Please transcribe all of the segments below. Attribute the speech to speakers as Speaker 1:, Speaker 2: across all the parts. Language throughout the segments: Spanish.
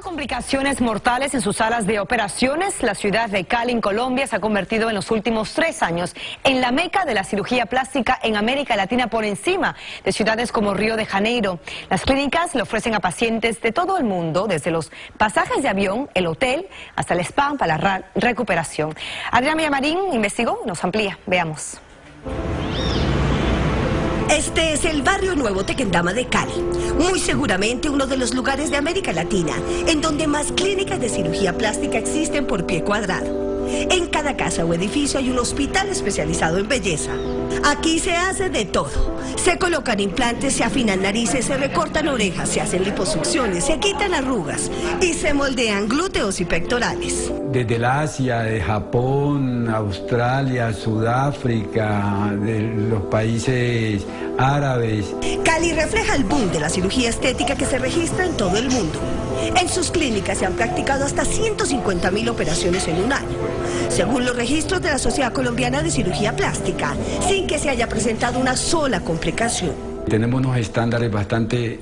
Speaker 1: Complicaciones mortales en sus salas de operaciones. La ciudad de Cali, en Colombia, se ha convertido en los últimos 3 años en la meca de la cirugía plástica en América Latina, por encima de ciudades como Río de Janeiro. Las clínicas le ofrecen a pacientes de todo el mundo, desde los pasajes de avión, el hotel, hasta el spa para la recuperación. Adriana Villamarín investigó y nos amplía. Veamos.
Speaker 2: Este es el barrio Nuevo Tequendama de Cali, muy seguramente uno de los lugares de América Latina en donde más clínicas de cirugía plástica existen por pie cuadrado. En cada casa o edificio hay un hospital especializado en belleza. Aquí se hace de todo. Se colocan implantes, se afinan narices, se recortan orejas, se hacen liposucciones, se quitan arrugas y se moldean glúteos y pectorales.
Speaker 3: Desde el Asia, de Japón, Australia, Sudáfrica, de los países árabes.
Speaker 2: Cali refleja el boom de la cirugía estética que se registra en todo el mundo. En sus clínicas se han practicado hasta 150.000 operaciones en un año, según los registros de la Sociedad Colombiana de Cirugía Plástica, sin que se haya presentado una sola complicación.
Speaker 3: Tenemos unos estándares bastante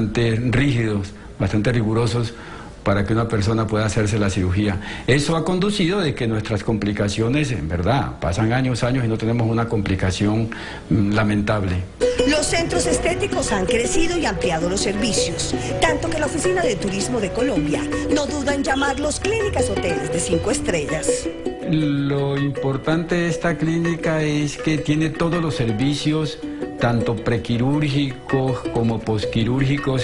Speaker 3: rígidos, bastante rigurosos, para que una persona pueda hacerse la cirugía. Eso ha conducido de que nuestras complicaciones, en verdad, pasan años y no tenemos una complicación lamentable.
Speaker 2: Los centros estéticos han crecido y ampliado los servicios, tanto que la Oficina de Turismo de Colombia no duda en llamarlos clínicas hoteles de 5 estrellas.
Speaker 3: Lo importante de esta clínica es que tiene todos los servicios, tanto prequirúrgicos como posquirúrgicos,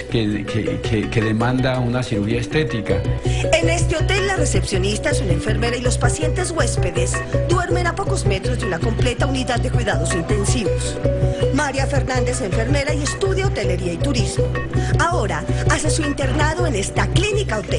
Speaker 3: que demanda una cirugía estética. En
Speaker 2: este hotel la recepcionista es una enfermera y los pacientes huéspedes duermen a pocos metros de una completa unidad de cuidados intensivos. María Fernández, enfermera y estudia hotelería y turismo. Ahora hace su internado en esta clínica hotel.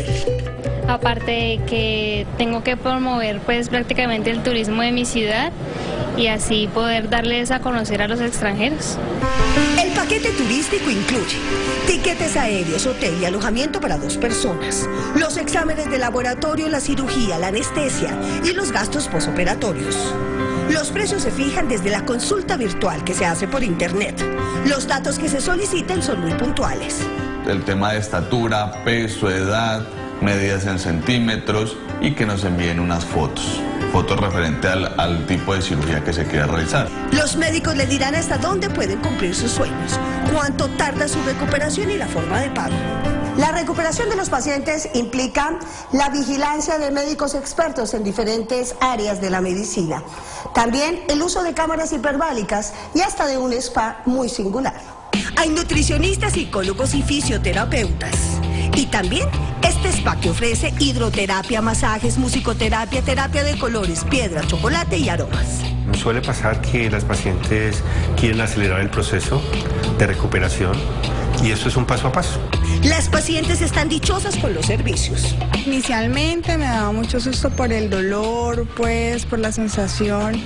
Speaker 4: Aparte de que tengo que promover pues prácticamente el turismo de mi ciudad y así poder darles a conocer a los extranjeros.
Speaker 2: El paquete turístico incluye tiquetes aéreos, hotel y alojamiento para 2 personas, los exámenes de laboratorio, la cirugía, la anestesia y los gastos posoperatorios. Los precios se fijan desde la consulta virtual que se hace por internet. Los datos que se solicitan son muy puntuales.
Speaker 5: El tema de estatura, peso, edad, medidas en centímetros y que nos envíen unas fotos referente al tipo de cirugía que se quiera realizar.
Speaker 2: Los médicos le dirán hasta dónde pueden cumplir sus sueños, cuánto tarda su recuperación y la forma de pago. La recuperación de los pacientes implica la vigilancia de médicos expertos en diferentes áreas de la medicina, también el uso de cámaras hiperbáricas y hasta de un spa muy singular. Hay nutricionistas, psicólogos y fisioterapeutas. Y también este spa que ofrece hidroterapia, masajes, musicoterapia, terapia de colores, piedra, chocolate y aromas.
Speaker 6: Suele pasar que las pacientes quieren acelerar el proceso de recuperación y eso es un paso a paso.
Speaker 2: Las pacientes están dichosas con los servicios.
Speaker 7: Inicialmente me daba mucho susto por el dolor, pues por la sensación,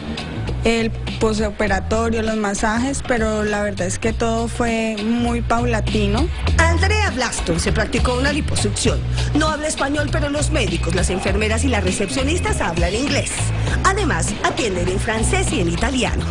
Speaker 7: el postoperatorio, los masajes, pero la verdad es que todo fue muy paulatino.
Speaker 2: Andrea Blaston se practicó una liposucción. No habla español, pero los médicos, las enfermeras y las recepcionistas hablan inglés. Además, atienden en francés y en italiano.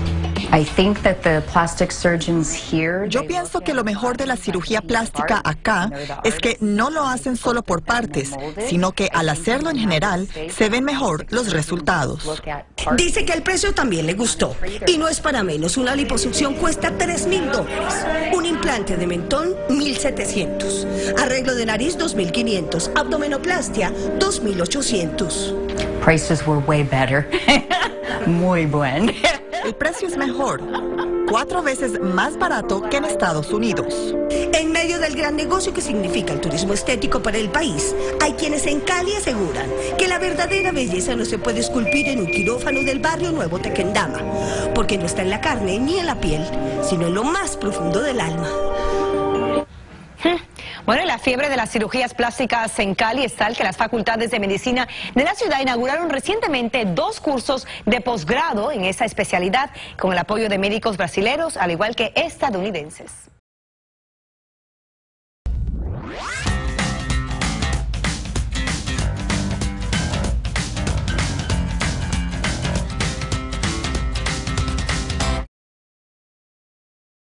Speaker 8: Yo pienso que lo mejor de la cirugía plástica acá es que no lo hacen solo por partes, sino que al hacerlo en general se ven mejor los resultados.
Speaker 2: Dice que el precio también le gustó. Y no es para menos, una liposucción cuesta $3.000. Un implante de mentón, $1.700. Arreglo de nariz, $2.500. Abdominoplastia, $2.800.
Speaker 9: Prices were way better. Muy buen.
Speaker 8: El precio es mejor, 4 veces más barato que en Estados Unidos.
Speaker 2: En medio del gran negocio que significa el turismo estético para el país, hay quienes en Cali aseguran que la verdadera belleza no se puede esculpir en un quirófano del barrio Nuevo Tequendama, porque no está en la carne ni en la piel, sino en lo más profundo del alma.
Speaker 1: Bueno, la fiebre de las cirugías plásticas en Cali es tal que las facultades de medicina de la ciudad inauguraron recientemente 2 cursos de posgrado en esa especialidad con el apoyo de médicos brasileños, al igual que estadounidenses.